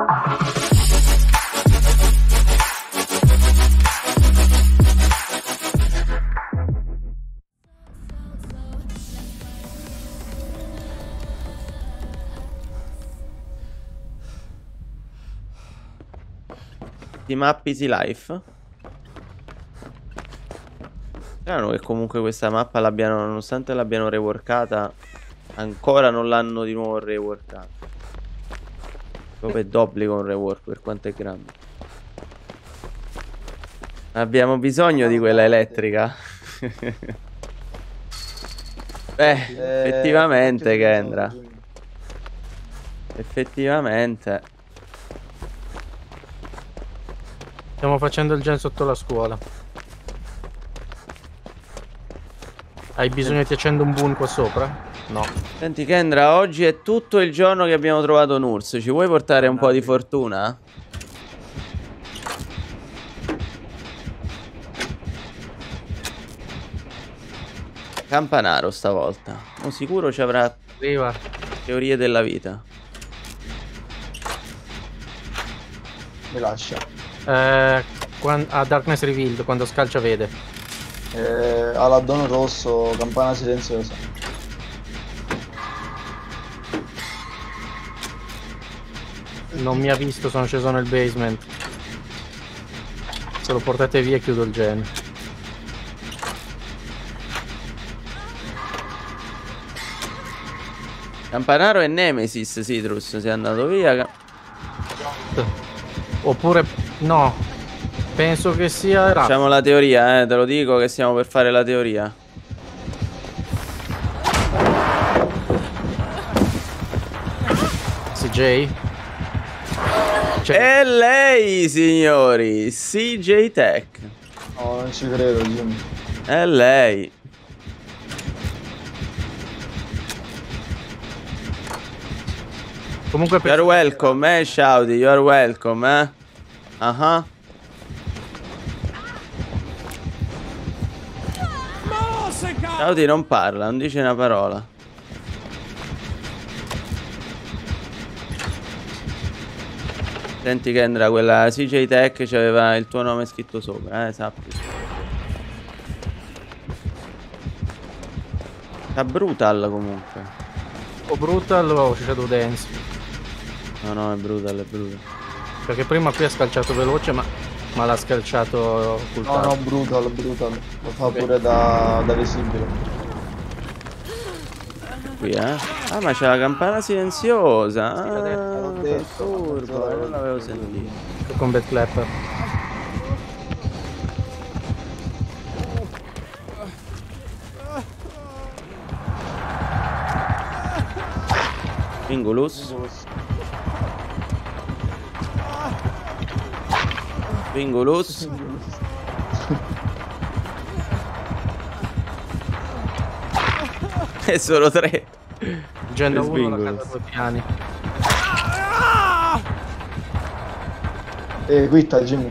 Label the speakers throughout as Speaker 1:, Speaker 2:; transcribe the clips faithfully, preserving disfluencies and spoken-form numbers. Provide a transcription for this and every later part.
Speaker 1: Di map Easy Life. Strano che comunque questa mappa l'abbiano, nonostante l'abbiano reworkata, ancora non l'hanno di nuovo reworkata. Proprio è d'obbligo un rework per quanto è grande. Abbiamo bisogno di quella elettrica. Beh, effettivamente Kendra. Effettivamente.
Speaker 2: Stiamo facendo il gen sotto la scuola. Hai bisogno che ti accendo un boon qua sopra? No.
Speaker 1: Senti Kendra, oggi è tutto il giorno che abbiamo trovato un urso. Ci vuoi portare un po' di fortuna? Campanaro stavolta. Sono sicuro ci avrà
Speaker 2: Arriva.
Speaker 1: teorie della vita.
Speaker 3: Mi lascia.
Speaker 2: Eh, a Darkness Revealed, quando scalcia vede.
Speaker 3: Eh, Aladdono rosso, campana silenziosa.
Speaker 2: Non mi ha visto, sono sceso nel basement. Se lo portate via chiudo il gen.
Speaker 1: Campanaro e Nemesis, Citrus, sei andato via.
Speaker 2: Oppure no, penso che sia Raph.
Speaker 1: Facciamo la teoria, eh, te lo dico che stiamo per fare la teoria.
Speaker 2: C J?
Speaker 1: Cioè... È lei, signori, C J Tech.
Speaker 3: No, non ci credo, Jimmy.
Speaker 1: È lei.
Speaker 2: Comunque
Speaker 1: you are welcome, eh, Shouty, you are welcome, eh. Uh -huh. Shouty non parla, non dice una parola. Senti Kendra, quella C J Tech c'aveva il tuo nome scritto sopra, eh, sappi. Sta brutal comunque.
Speaker 2: O brutal o Shadow Dance.
Speaker 1: No, no, è brutal, è brutal.
Speaker 2: Perché prima qui ha scalciato veloce, ma, ma l'ha scalciato occultato.
Speaker 3: No, no, brutal, brutal. Lo fa okay. Pure da, da visibile.
Speaker 1: Qui, eh? Ah, ma c'è la campana silenziosa.
Speaker 3: Sì,
Speaker 1: ah,
Speaker 3: detto,
Speaker 1: turbo, non l'avevo sentito.
Speaker 2: Combat Clapper.
Speaker 1: Pingulus. Pingulus. È solo tre.
Speaker 2: Gen uno la casa due piani.
Speaker 3: E quitta Jimmy.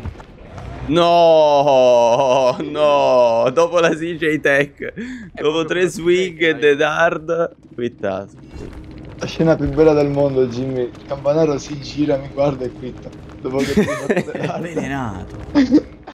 Speaker 1: No, no, dopo la C J Tech, dopo tre swing e The Dard, quittato.
Speaker 3: La scena più bella del mondo, Jimmy. Il campanaro si gira, mi guarda e quitta. Dopo che ti
Speaker 4: è avvelenato.